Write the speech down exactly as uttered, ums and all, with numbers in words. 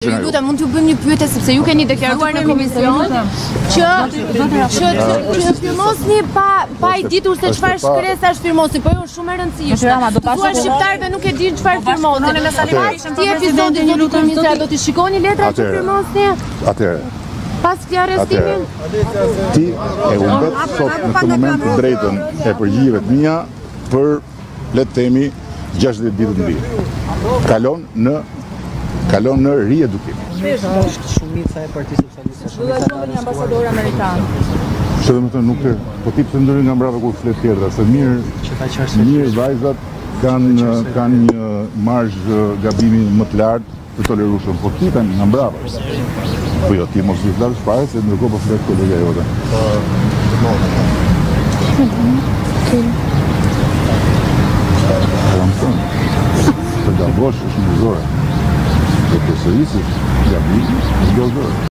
Ju lutem, mund t'ju bëjmë një pyetje sepse ju keni deklaruar në komision që që që firmosni pa pa i ditur se çfarë shkresa është firmosni, po jo shumë e rëndësishme. Thuaj shqiptarëve nuk e dinë çfarë firmosni. Ti episodi një lutem ministra do t'i shikoni letrat që firmosni? Atëherë. Pas këtij arrestimin? Ti e humbet sot në këtë moment drejtën e përgjigjeve të mia për le të themi gjashtëdhjetë ditë të mbi. Kalon në kalon në riedukim. Është shumica e Partisë Socialiste. Shumica e ambasador amerikan. Që dhe më thënë nuk e, po ti pëse ndërën nga mbrava kur flet tjerë, se mirë, mirë vajzat kanë kanë një marjë gabimi më të lartë të tolerueshëm, po ti kanë nga mbrava. Po jo, ti mos i flasësh fare se ndërkohë po flet kolega jote. Po, të gabosh është një zore. Dhe të sërisësh gabimi, është gazore.